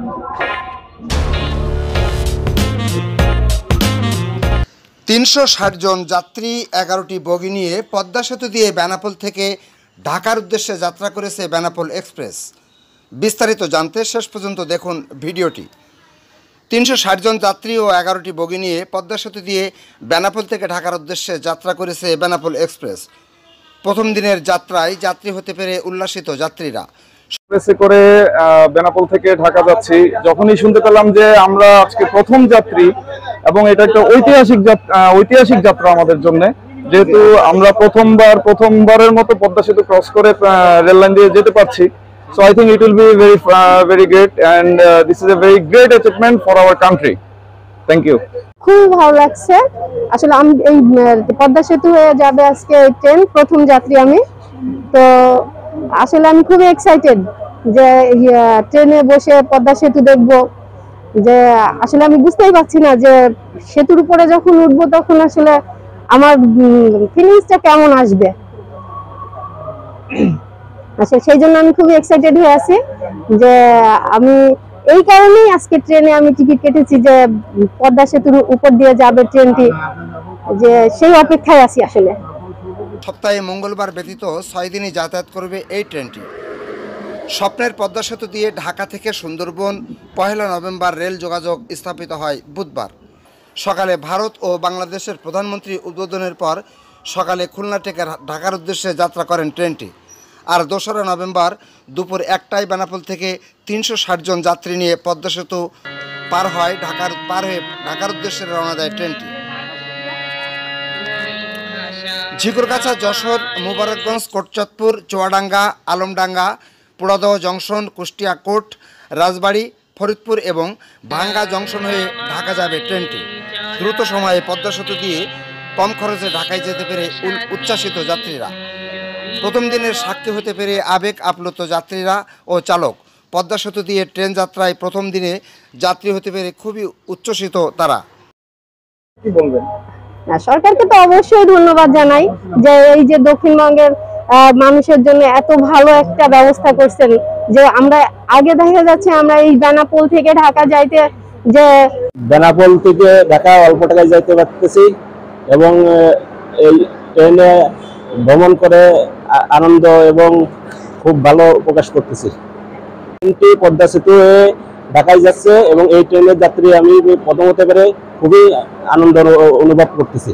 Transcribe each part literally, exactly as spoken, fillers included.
তিনশো ষাট জন যাত্রী এগারোটি বগি নিয়ে পদ্মা সেতু দিয়ে বেনাপোল থেকে ঢাকার উদ্দেশ্যে যাত্রা করেছে বেনাপোল এক্সপ্রেস। বিস্তারিত জানতে শেষ পর্যন্ত দেখুন ভিডিওটি। তিনশো ষাট জন যাত্রী ও এগারোটি বগি নিয়ে পদ্মা সেতু দিয়ে বেনাপোল থেকে ঢাকার উদ্দেশ্যে যাত্রা করেছে বেনাপোল এক্সপ্রেস। প্রথম দিনের যাত্রায় যাত্রী হতে পেরে উল্লাসিত যাত্রীরা। এক্সপ্রেসে করে বেনাপোল থেকে ঢাকা যাচ্ছি, যখনই শুনতে পেলাম যে আমরা আজকে প্রথম যাত্রী এবং এটা একটা ঐতিহাসিক ঐতিহাসিক যাত্রা আমাদের জন্য, যেহেতু আমরা প্রথমবার প্রথমবারের মতো পদ্মা সেতু ক্রস করে রেল লাইন দিয়ে যেতে পারছি। So I think it will be very uh, very great and uh, this is a very great achievement for our country. Thank you. খুব ভালো লাগছে আসলে। আমি এই পদ্মা সেতু হয়ে যাবে আজকে ট্রেন, প্রথম যাত্রী আমি। তো আসলে আমি খুবই এক্সাইটেড যে ট্রেনে বসে পদ্মা সেতু দেখব। যে আসলে আমি বুঝতেই পারছি না যে সেতুর উপরে যখন উঠবো তখন আসলে আমার ফিলিংসটা কেমন আসবে। আচ্ছা, সেই জন্য আমি খুবই এক্সাইটেড হয়ে আছি যে আমি এই কারণেই আজকে ট্রেনে আমি টিকিট কেটেছি যে পদ্মা সেতুর উপর দিয়ে যাবে ট্রেনটি, যে সেই অপেক্ষায় আছি আসলে। সপ্তাহে মঙ্গলবার ব্যতীত ছয় দিনই যাতায়াত করবে এই ট্রেনটি। স্বপ্নের পদ্মা সেতু দিয়ে ঢাকা থেকে সুন্দরবন পহেলা নভেম্বর রেল যোগাযোগ স্থাপিত হয় বুধবার সকালে। ভারত ও বাংলাদেশের প্রধানমন্ত্রী উদ্বোধনের পর সকালে খুলনা থেকে ঢাকার উদ্দেশ্যে যাত্রা করেন ট্রেনটি। আর দোসরা নভেম্বর দুপুর একটায় বেনাপোল থেকে তিনশো ষাট জন যাত্রী নিয়ে পদ্মা সেতু পার হয় ঢাকার পার হয়ে ঢাকার উদ্দেশ্যে রওনা দেয় ট্রেনটি। ঝিকুরগাছা, যশোর, মুবারকগঞ্জ, কোটচাঁদপুর, চুয়াডাঙ্গা, আলমডাঙ্গা, পোড়াদহ জংশন, কুষ্টিয়া কোট, রাজবাড়ী, ফরিদপুর এবং ভাঙ্গা জংশন হয়ে ঢাকা যাবে ট্রেনটি। দ্রুত সময়ে পদ্মা সেতু দিয়ে কম খরচে ঢাকায় যেতে পেরে উচ্ছ্বাসিত যাত্রীরা। প্রথম দিনের সাক্ষী হতে পেরে আবেগ আপ্লুত যাত্রীরা ও চালক। পদ্মা সেতু দিয়ে ট্রেন যাত্রায় প্রথম দিনে যাত্রী হতে পেরে খুবই উচ্ছ্বসিত তারা। কি বলবেন? সরকারকে তো অবশ্যই ধন্যবাদ জানাই যে এই যে দক্ষিণবঙ্গের মানুষের জন্য এত ভালো একটা ব্যবস্থা করছেন। যে আমরা আগে দেখা যাচ্ছে আমরা এই বেনাপোল থেকে ঢাকা যাইতে যে বেনাপোল থেকে ঢাকা অল্প টাকায় যাইতে পারতেছি এবং এই ট্রেনে ভ্রমণ করে আনন্দ এবং খুব ভালো প্রকাশ করতেছি। ট্রেনটি পদ্মা সেতু হয়ে ঢাকায় যাচ্ছে এবং এই ট্রেনের যাত্রী আমি প্রথম হতে পেরে খুবই আনন্দ অনুভব করতেছি।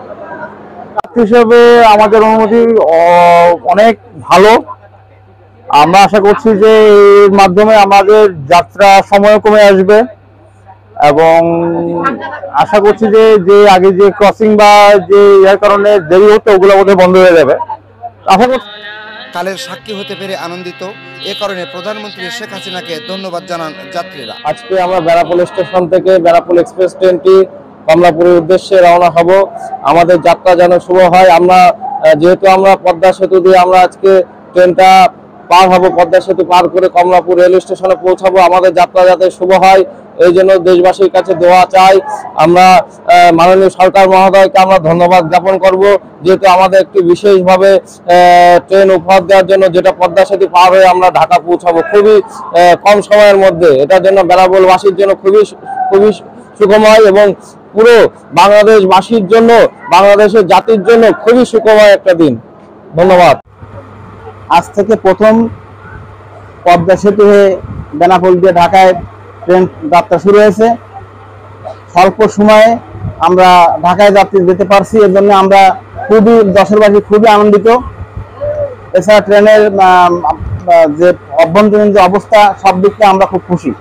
হিসেবে আমাদের অনুমতি অনেক ভালো। আমরা আশা করছি যে এর মাধ্যমে আমাদের যাত্রা সময় কমে আসবে এবং আশা করছি যে যে আগে যে ক্রসিং বা যে এর কারণে দেরি হতো ওগুলো বোধহয় বন্ধ হয়ে যাবে। আশা করছি কালের সাক্ষী হতে পেরে আনন্দিত। এ কারণে প্রধানমন্ত্রী শেখ হাসিনাকে ধন্যবাদ জানান যাত্রীরা। আজকে আমরা বেনাপোল স্টেশন থেকে বেনাপোল এক্সপ্রেস ট্রেনটি কমলাপুরের উদ্দেশ্যে রওনা হব। আমাদের যাত্রা যেন শুভ হয়। আমরা যেহেতু আমরা পদ্মা সেতু দিয়ে আমরা আজকে ট্রেনটা পার হব, পদ্মা সেতু পার করে কমলাপুর রেল স্টেশনে পৌঁছাবো। আমাদের যাত্রা যাতে শুভ হয় এই জন্য দেশবাসীর কাছে দোয়া চাই। আমরা মাননীয় সরকার মহোদয়কে আমরা ধন্যবাদ জ্ঞাপন করব, যেহেতু আমাদের একটি বিশেষভাবে ট্রেন উপহার দেওয়ার জন্য, যেটা পদ্মা সেতু পার হয়ে আমরা ঢাকা পৌঁছাবো খুবই কম সময়ের মধ্যে। এটার জন্য বেনাপোলবাসীর জন্য খুবই খুবই সুখময় এবং পুরো বাংলাদেশবাসীর জন্য, বাংলাদেশের জাতির জন্য খুবই সুখময় একটা দিন। ধন্যবাদ। আজ থেকে প্রথম পদ্মা সেতু হয়ে বেনাপোল দিয়ে ঢাকায় ট্রেন যাত্রা শুরু হয়েছে। স্বল্প সময়ে আমরা ঢাকায় যাত্রী যেতে পারছি, এর জন্য আমরা খুবই যশোরবাসী খুবই আনন্দিত। এছাড়া ট্রেনের যে অভ্যন্তরীণ যে অবস্থা সব দিক থেকে আমরা খুব খুশি।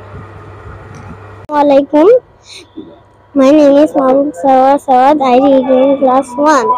Assalamualaikum. My name is Mahmoud Sawa Sawad. I read in class one.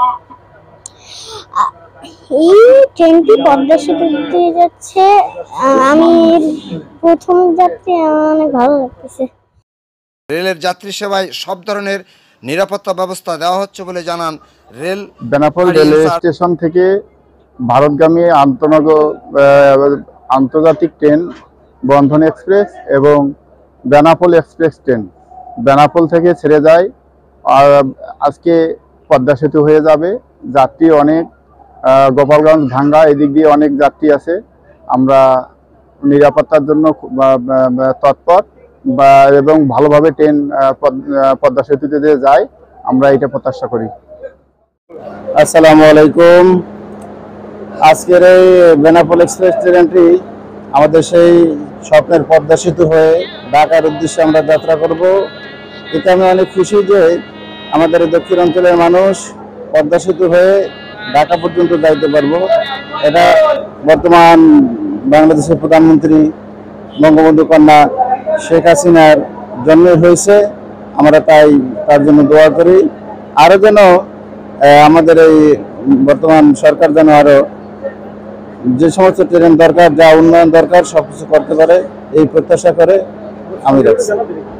এই ট্রেনটি পদ্মা সেতু দিয়ে যাচ্ছে। আমি প্রথম যাত্রী, অনেক ভালো লাগতেছে। রেলের যাত্রী সেবায় সব ধরনের নিরাপত্তা ব্যবস্থা দেওয়া হচ্ছে বলে জানান রেল। বেনাপোল রেল স্টেশন থেকে ভারতগামী আন্তনগর আন্তর্জাতিক ট্রেন বন্ধন এক্সপ্রেস এবং বেনাপোল এক্সপ্রেস ট্রেন বেনাপোল থেকে ছেড়ে যায় আর আজকে পদ্মা সেতু হয়ে যাবে। যাত্রী অনেক, গোপালগঞ্জ, ভাঙ্গা এদিক দিয়ে অনেক যাত্রী আছে। আমরা নিরাপত্তার জন্য তৎপর বা এবং ভালোভাবে ট্রেন পদ্মা সেতুতে দিয়ে যায়, আমরা এটা প্রত্যাশা করি। আসসালামু আলাইকুম। আজকের এই বেনাপোল এক্সপ্রেস ট্রেনটি আমাদের সেই স্বপ্নের পদ্মা সেতু হয়ে ঢাকার উদ্দেশ্যে আমরা যাত্রা করব। এতে আমি অনেক খুশি যে আমাদের এই দক্ষিণ অঞ্চলের মানুষ পদ্মা সেতু হয়ে ঢাকা পর্যন্ত যাইতে পারবো। এটা বর্তমান বাংলাদেশের প্রধানমন্ত্রী বঙ্গবন্ধু কন্যা শেখ হাসিনার জন্মে হয়েছে। আমরা তাই তার জন্য দোয়া করি। আরও যেন আমাদের এই বর্তমান সরকার যেন আরও যে সমস্ত ট্রেন দরকার, যা উন্নয়ন দরকার, সব কিছু করতে পারে এই প্রত্যাশা করে আমি রাখছি।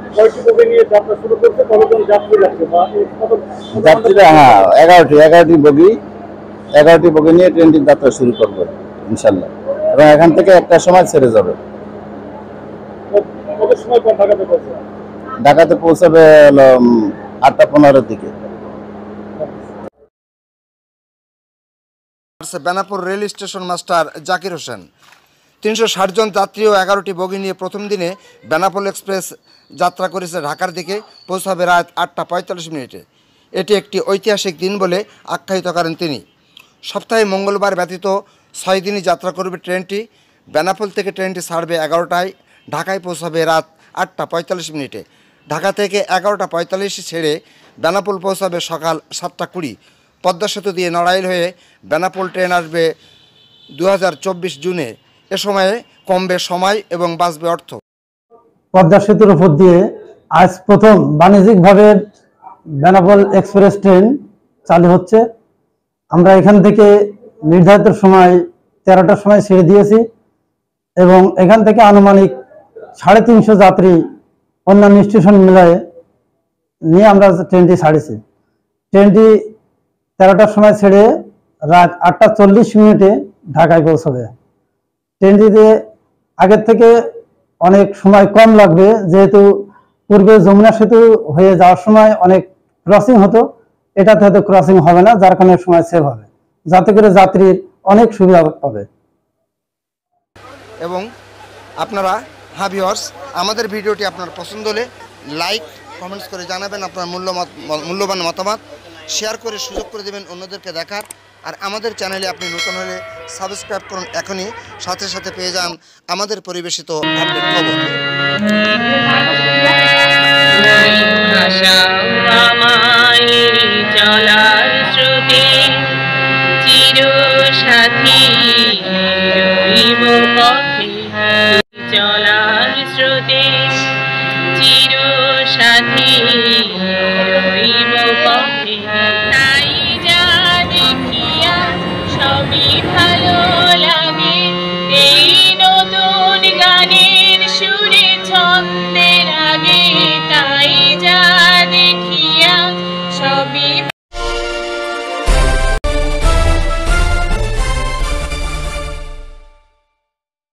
যাত্রীরা হ্যাঁ এগারোটি এগারোটি বগি এগারোটি বগি নিয়ে ট্রেনটির যাত্রা শুরু করবে ইনশাল্লাহ, এবং এখান থেকে একটা সময় ছেড়ে যাবে। ঢাকাতে পৌঁছাবে হলো আটটা পনেরোর দিকে। Benapole rail station master Zakir Hossain তিনশো ষাট জন যাত্রী ও এগারোটি বগি নিয়ে প্রথম দিনে বেনাপোল এক্সপ্রেস যাত্রা করেছে ঢাকার দিকে, পৌঁছাবে রাত আটটা পঁয়তাল্লিশ মিনিটে। এটি একটি ঐতিহাসিক দিন বলে আখ্যায়িত করেন তিনি। সপ্তাহে মঙ্গলবার ব্যতীত ছয় দিনই যাত্রা করবে ট্রেনটি। বেনাপোল থেকে ট্রেনটি ছাড়বে এগারোটায়, ঢাকায় পৌঁছাবে রাত আটটা পঁয়তাল্লিশ মিনিটে। ঢাকা থেকে এগারোটা পঁয়তাল্লিশে ছেড়ে বেনাপোল পৌঁছাবে সকাল সাতটা কুড়ি। পদ্মা সেতু দিয়ে নড়াইল হয়ে বেনাপোল ট্রেন আসবে দু হাজার চব্বিশ জুনে। এ সময়ে কমবে সময় এবং বাঁচবে অর্থ। পদ্মা সেতুর উপর দিয়ে আজ প্রথম বাণিজ্যিকভাবে বেনাপোল এক্সপ্রেস ট্রেন চালু হচ্ছে। আমরা এখান থেকে নির্ধারিত সময় তেরোটার সময় ছেড়ে দিয়েছি এবং এখান থেকে আনুমানিক সাড়ে তিনশো যাত্রী অন্যান্য স্টেশন মিলায়ে নিয়ে আমরা ট্রেনটি ছাড়েছি। ট্রেনটি তেরোটার সময় ছেড়ে রাত আটটা চল্লিশ মিনিটে ঢাকায় পৌঁছবে। ট্রেনটিতে আগের থেকে অনেক সময় কম লাগবে, যেহেতু পূর্বে যমুনা সেতু হয়ে যাওয়ার সময় অনেক ক্রসিং হতো, এটাতে হয়তো ক্রসিং হবে না, যার কারণে সময় সেভ হবে, যাতে করে যাত্রীর অনেক সুবিধা পাবে। এবং আপনারা হ্যাঁ ভিউয়ার্স, আমাদের ভিডিওটি আপনার পছন্দ হলে লাইক কমেন্টস করে জানাবেন আপনার মূল্যমত মূল্যবান মতামত, শেয়ার করে সুযোগ করে দেবেন অন্যদেরকে দেখার। আর আমাদের চ্যানেলে আপনি নতুন হলে সাবস্ক্রাইব করুন এখনই, সাথে সাথে পেয়ে যান আমাদের পরিবেশিত আপডেট খবর।